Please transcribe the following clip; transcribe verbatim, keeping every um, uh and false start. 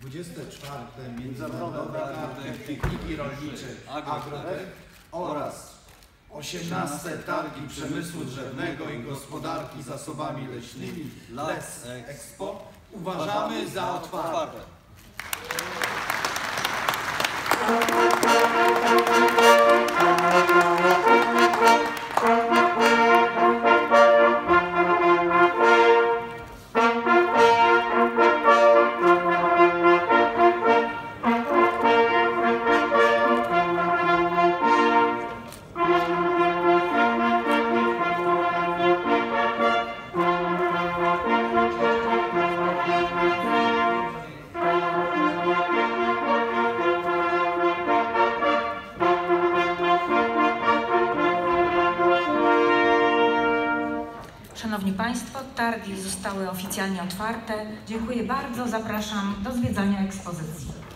dwudzieste czwarte Międzynarodowe Targi Techniki Rolniczej Agrotech oraz osiemnaste Targi Przemysłu Drzewnego i Gospodarki Zasobami Leśnymi Les Expo uważamy za otwarte. Szanowni Państwo, targi zostały oficjalnie otwarte. Dziękuję bardzo, zapraszam do zwiedzania ekspozycji.